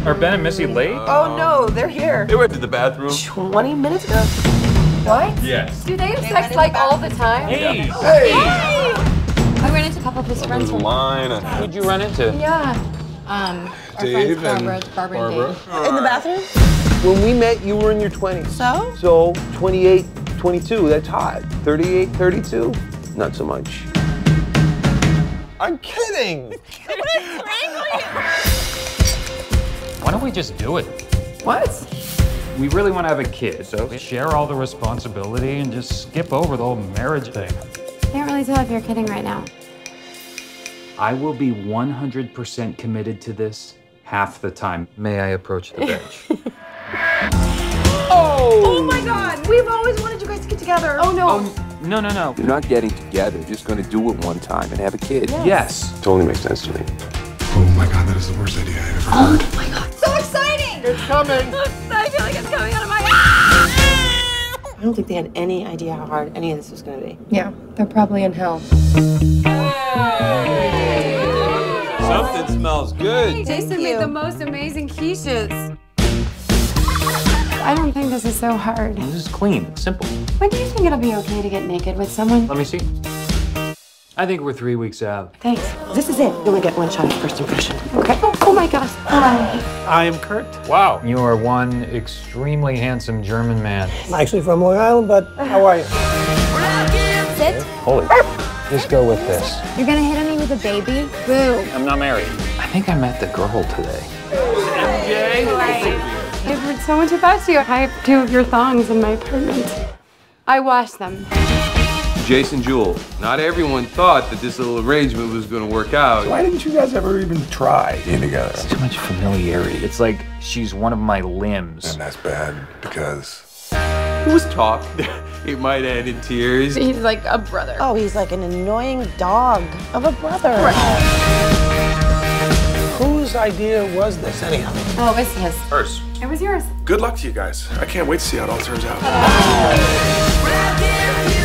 Are Ben and Missy late? Oh no, they're here. They went to the bathroom. 20 minutes ago. What? Yes. Do they have sex like all the time? Hey! Hey! I ran into a couple of his friends. There's a line. Who'd you run into? Yeah. Our Dave friends Barbara and Dave. In the bathroom? When we met, you were in your 20s. So? So 28, 22, that's hot. 38, 32, not so much. I'm kidding. Why don't we just do it? What? We really want to have a kid, so share all the responsibility and just skip over the whole marriage thing. Can't really tell if you're kidding right now. I will be 100% committed to this half the time. May I approach the bench? Oh my God! We've always wanted you guys to get together. Oh no. No. You're not getting together, you're just gonna do it one time and have a kid. Yes. Totally makes sense to me. Oh my God, that is the worst idea I've ever heard. Oh my God. So exciting! It's coming! I feel like it's coming out of my I don't think they had any idea how hard any of this was going to be. Yeah, they're probably in hell. Something smells good. Jason made the most amazing quiches. I don't think this is so hard. This is clean, simple. When do you think it'll be okay to get naked with someone? Let me see. I think we're 3 weeks out. Thanks. This is it. You only get one shot at first impression. Okay. Oh my gosh. Hi. I am Kurt. Wow. You are one extremely handsome German man. I'm actually from Long Island, but how are you? Sit. Holy. Just go with this. You're gonna hit on me with a baby? Boo. I'm not married. I think I met the girl today. I've heard so much about you. I have 2 of your thongs in my apartment. I washed them. Jason Jewel, not everyone thought that this little arrangement was going to work out. Why didn't you guys ever even try being together? Too much familiarity. It's like she's one of my limbs. And that's bad because It was talk. It might end in tears. He's like a brother. Oh, he's like an annoying dog of a brother. Whose idea was this, anyhow? Oh, it's his. hers. It was yours. Good luck to you guys. I can't wait to see how it all turns out.